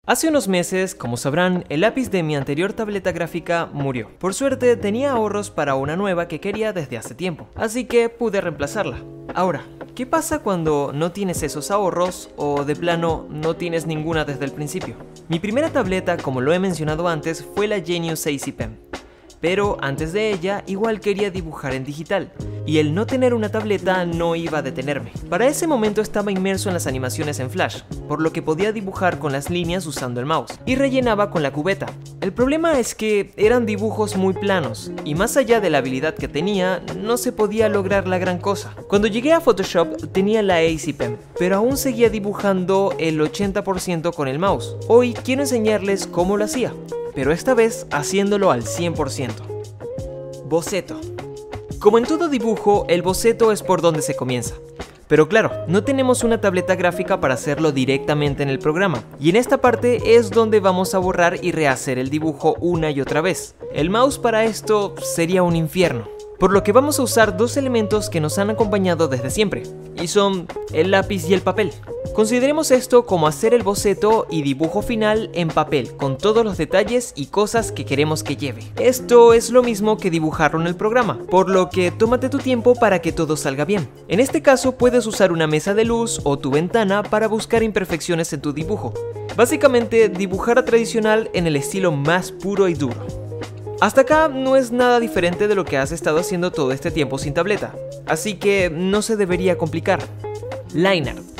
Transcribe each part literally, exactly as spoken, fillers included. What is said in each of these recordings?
Hace unos meses, como sabrán, el lápiz de mi anterior tableta gráfica murió. Por suerte, tenía ahorros para una nueva que quería desde hace tiempo, así que pude reemplazarla. Ahora, ¿qué pasa cuando no tienes esos ahorros o de plano no tienes ninguna desde el principio? Mi primera tableta, como lo he mencionado antes, fue la Genius A C Pen. Pero antes de ella, igual quería dibujar en digital, y el no tener una tableta no iba a detenerme. Para ese momento estaba inmerso en las animaciones en Flash, por lo que podía dibujar con las líneas usando el mouse, y rellenaba con la cubeta. El problema es que eran dibujos muy planos, y más allá de la habilidad que tenía, no se podía lograr la gran cosa. Cuando llegué a Photoshop tenía la A C Pen, pero aún seguía dibujando el ochenta por ciento con el mouse. Hoy quiero enseñarles cómo lo hacía, pero esta vez haciéndolo al cien por ciento. Boceto. Como en todo dibujo, el boceto es por donde se comienza. Pero claro, no tenemos una tableta gráfica para hacerlo directamente en el programa, y en esta parte es donde vamos a borrar y rehacer el dibujo una y otra vez. El mouse para esto sería un infierno, por lo que vamos a usar dos elementos que nos han acompañado desde siempre, y son el lápiz y el papel. Consideremos esto como hacer el boceto y dibujo final en papel, con todos los detalles y cosas que queremos que lleve. Esto es lo mismo que dibujarlo en el programa, por lo que tómate tu tiempo para que todo salga bien. En este caso puedes usar una mesa de luz o tu ventana para buscar imperfecciones en tu dibujo. Básicamente dibujar a tradicional en el estilo más puro y duro. Hasta acá no es nada diferente de lo que has estado haciendo todo este tiempo sin tableta, así que no se debería complicar. Line Art.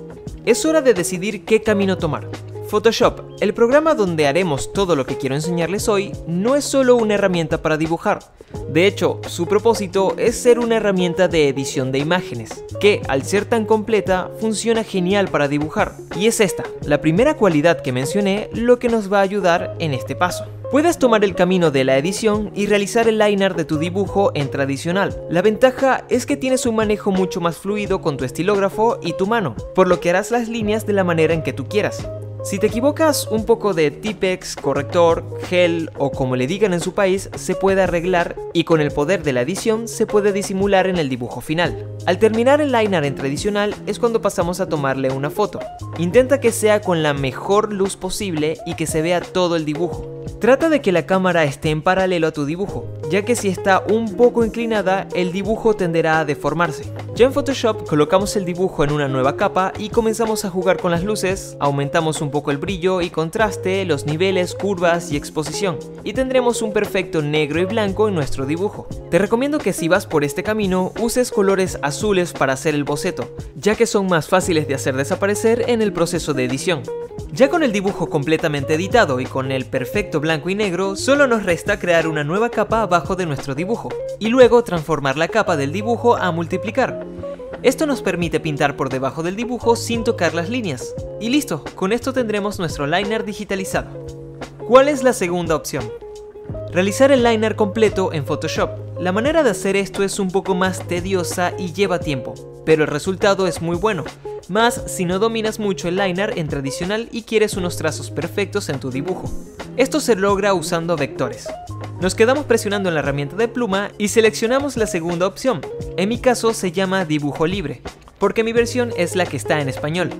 Es hora de decidir qué camino tomar. Photoshop, el programa donde haremos todo lo que quiero enseñarles hoy, no es solo una herramienta para dibujar. De hecho, su propósito es ser una herramienta de edición de imágenes, que al ser tan completa, funciona genial para dibujar. Y es esta, la primera cualidad que mencioné, lo que nos va a ayudar en este paso. Puedes tomar el camino de la edición y realizar el line art de tu dibujo en tradicional. La ventaja es que tienes un manejo mucho más fluido con tu estilógrafo y tu mano, por lo que harás las líneas de la manera en que tú quieras. Si te equivocas, un poco de Tipex, corrector, gel o como le digan en su país, se puede arreglar y con el poder de la edición se puede disimular en el dibujo final. Al terminar el line art en tradicional es cuando pasamos a tomarle una foto. Intenta que sea con la mejor luz posible y que se vea todo el dibujo. Trata de que la cámara esté en paralelo a tu dibujo, ya que si está un poco inclinada, el dibujo tenderá a deformarse. Ya en Photoshop colocamos el dibujo en una nueva capa y comenzamos a jugar con las luces, aumentamos un poco el brillo y contraste, los niveles, curvas y exposición, y tendremos un perfecto negro y blanco en nuestro dibujo. Te recomiendo que si vas por este camino, uses colores azules para hacer el boceto, ya que son más fáciles de hacer desaparecer en el proceso de edición. Ya con el dibujo completamente editado y con el perfecto blanco y negro, solo nos resta crear una nueva capa abajo de nuestro dibujo, y luego transformar la capa del dibujo a multiplicar. Esto nos permite pintar por debajo del dibujo sin tocar las líneas. Y listo, con esto tendremos nuestro line art digitalizado. ¿Cuál es la segunda opción? Realizar el line art completo en Photoshop. La manera de hacer esto es un poco más tediosa y lleva tiempo, pero el resultado es muy bueno. Más si no dominas mucho el line art en tradicional y quieres unos trazos perfectos en tu dibujo. Esto se logra usando vectores. Nos quedamos presionando en la herramienta de pluma y seleccionamos la segunda opción. En mi caso se llama dibujo libre, porque mi versión es la que está en español.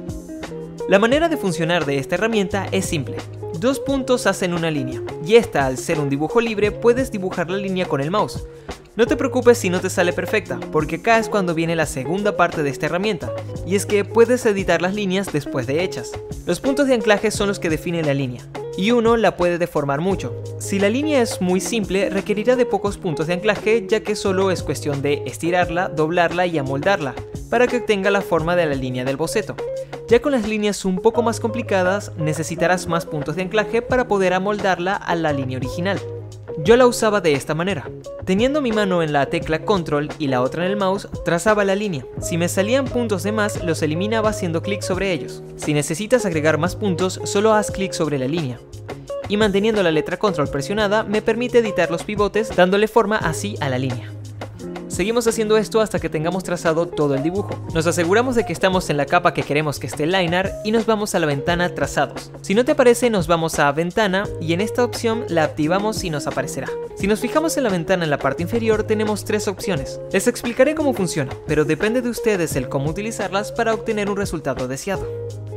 La manera de funcionar de esta herramienta es simple. Dos puntos hacen una línea, y esta, al ser un dibujo libre, puedes dibujar la línea con el mouse. No te preocupes si no te sale perfecta, porque acá es cuando viene la segunda parte de esta herramienta, y es que puedes editar las líneas después de hechas. Los puntos de anclaje son los que definen la línea, y uno la puede deformar mucho. Si la línea es muy simple, requerirá de pocos puntos de anclaje, ya que solo es cuestión de estirarla, doblarla y amoldarla, para que obtenga la forma de la línea del boceto. Ya con las líneas un poco más complicadas, necesitarás más puntos de anclaje para poder amoldarla a la línea original. Yo la usaba de esta manera. Teniendo mi mano en la tecla control y la otra en el mouse, trazaba la línea. Si me salían puntos de más, los eliminaba haciendo clic sobre ellos. Si necesitas agregar más puntos, solo haz clic sobre la línea. Y manteniendo la letra control presionada, me permite editar los pivotes dándole forma así a la línea. Seguimos haciendo esto hasta que tengamos trazado todo el dibujo. Nos aseguramos de que estamos en la capa que queremos que esté el line art y nos vamos a la ventana trazados. Si no te aparece, nos vamos a ventana y en esta opción la activamos y nos aparecerá. Si nos fijamos en la ventana en la parte inferior, tenemos tres opciones. Les explicaré cómo funciona, pero depende de ustedes el cómo utilizarlas para obtener un resultado deseado.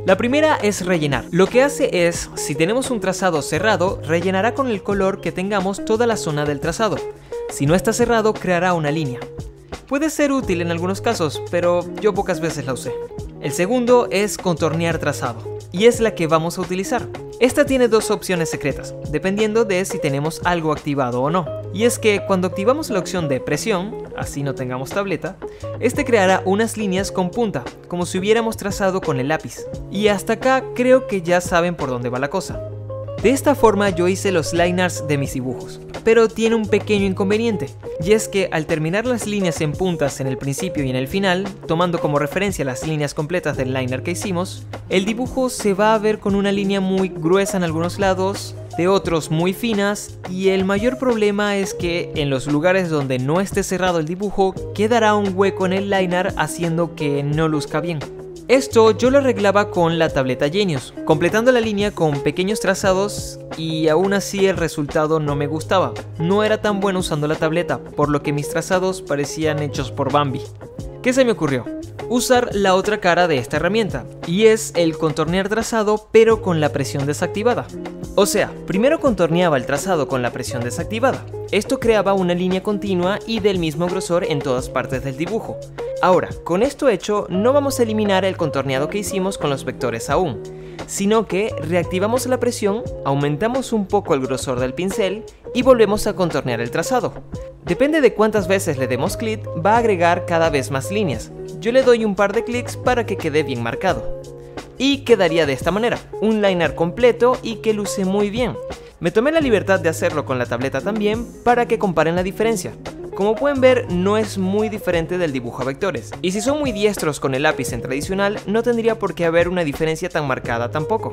La primera es rellenar. Lo que hace es, si tenemos un trazado cerrado, rellenará con el color que tengamos toda la zona del trazado. Si no está cerrado, creará una línea. Puede ser útil en algunos casos, pero yo pocas veces la usé. El segundo es contornear trazado, y es la que vamos a utilizar. Esta tiene dos opciones secretas, dependiendo de si tenemos algo activado o no. Y es que cuando activamos la opción de presión, así no tengamos tableta, este creará unas líneas con punta, como si hubiéramos trazado con el lápiz. Y hasta acá creo que ya saben por dónde va la cosa. De esta forma yo hice los liners de mis dibujos, pero tiene un pequeño inconveniente, y es que al terminar las líneas en puntas en el principio y en el final, tomando como referencia las líneas completas del liner que hicimos, el dibujo se va a ver con una línea muy gruesa en algunos lados, de otros muy finas, y el mayor problema es que en los lugares donde no esté cerrado el dibujo, quedará un hueco en el liner haciendo que no luzca bien. Esto yo lo arreglaba con la tableta Genius, completando la línea con pequeños trazados, y aún así el resultado no me gustaba. No era tan bueno usando la tableta, por lo que mis trazados parecían hechos por Bambi. ¿Qué se me ocurrió? Usar la otra cara de esta herramienta, y es el contornear trazado pero con la presión desactivada. O sea, primero contorneaba el trazado con la presión desactivada. Esto creaba una línea continua y del mismo grosor en todas partes del dibujo. Ahora, con esto hecho, no vamos a eliminar el contorneado que hicimos con los vectores aún, sino que reactivamos la presión, aumentamos un poco el grosor del pincel y volvemos a contornear el trazado. Depende de cuántas veces le demos clic, va a agregar cada vez más líneas. Yo le doy un par de clics para que quede bien marcado. Y quedaría de esta manera, un liner completo y que luce muy bien. Me tomé la libertad de hacerlo con la tableta también para que comparen la diferencia. Como pueden ver, no es muy diferente del dibujo a vectores, y si son muy diestros con el lápiz en tradicional, no tendría por qué haber una diferencia tan marcada tampoco.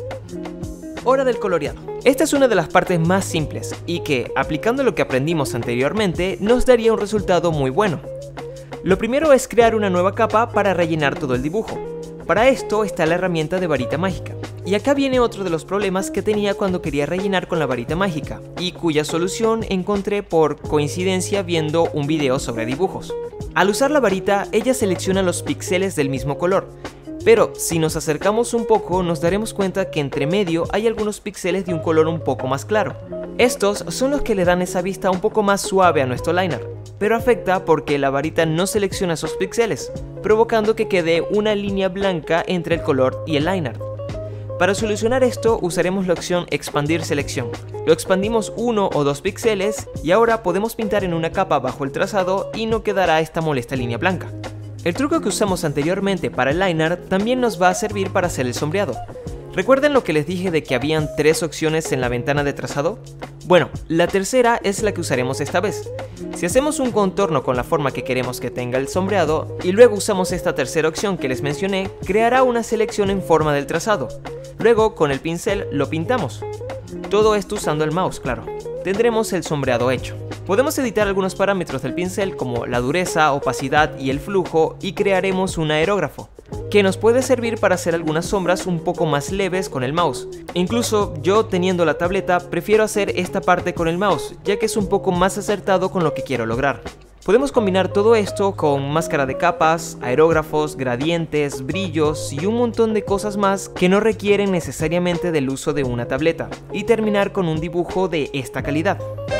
Hora del coloreado. Esta es una de las partes más simples, y que, aplicando lo que aprendimos anteriormente, nos daría un resultado muy bueno. Lo primero es crear una nueva capa para rellenar todo el dibujo. Para esto está la herramienta de varita mágica. Y acá viene otro de los problemas que tenía cuando quería rellenar con la varita mágica, y cuya solución encontré por coincidencia viendo un video sobre dibujos. Al usar la varita, ella selecciona los píxeles del mismo color, pero si nos acercamos un poco nos daremos cuenta que entre medio hay algunos píxeles de un color un poco más claro. Estos son los que le dan esa vista un poco más suave a nuestro liner, pero afecta porque la varita no selecciona esos píxeles, provocando que quede una línea blanca entre el color y el liner. Para solucionar esto usaremos la opción expandir selección. Lo expandimos uno o dos píxeles y ahora podemos pintar en una capa bajo el trazado y no quedará esta molesta línea blanca. El truco que usamos anteriormente para el liner también nos va a servir para hacer el sombreado. ¿Recuerden lo que les dije de que habían tres opciones en la ventana de trazado? Bueno, la tercera es la que usaremos esta vez. Si hacemos un contorno con la forma que queremos que tenga el sombreado y luego usamos esta tercera opción que les mencioné, creará una selección en forma del trazado. Luego, con el pincel lo pintamos. Todo esto usando el mouse, claro. Tendremos el sombreado hecho. Podemos editar algunos parámetros del pincel como la dureza, opacidad y el flujo y crearemos un aerógrafo, que nos puede servir para hacer algunas sombras un poco más leves con el mouse. Incluso yo, teniendo la tableta, prefiero hacer esta parte con el mouse, ya que es un poco más acertado con lo que quiero lograr. Podemos combinar todo esto con máscara de capas, aerógrafos, gradientes, brillos y un montón de cosas más que no requieren necesariamente del uso de una tableta, y terminar con un dibujo de esta calidad.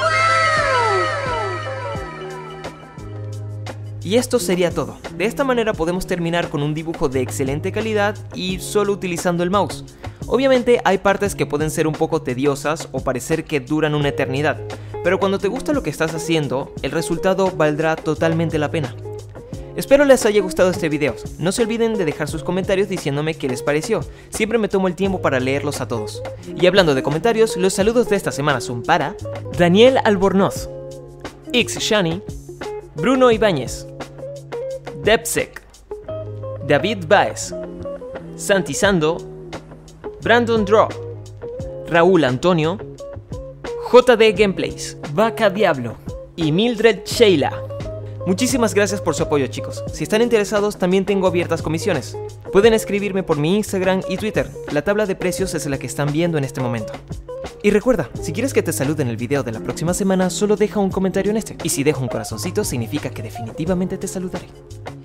Y esto sería todo. De esta manera podemos terminar con un dibujo de excelente calidad y solo utilizando el mouse. Obviamente hay partes que pueden ser un poco tediosas o parecer que duran una eternidad, pero cuando te gusta lo que estás haciendo, el resultado valdrá totalmente la pena. Espero les haya gustado este video. No se olviden de dejar sus comentarios diciéndome qué les pareció. Siempre me tomo el tiempo para leerlos a todos. Y hablando de comentarios, los saludos de esta semana son para Daniel Albornoz, X Shani, Bruno Ibáñez, Depsec, David Baez, Santi Sando, Brandon Draw, Raúl Antonio, J D Gameplays, Vaca Diablo y Mildred Sheila. Muchísimas gracias por su apoyo, chicos. Si están interesados, también tengo abiertas comisiones. Pueden escribirme por mi Instagram y Twitter. La tabla de precios es la que están viendo en este momento. Y recuerda, si quieres que te salude en el video de la próxima semana, solo deja un comentario en este. Y si dejo un corazoncito, significa que definitivamente te saludaré.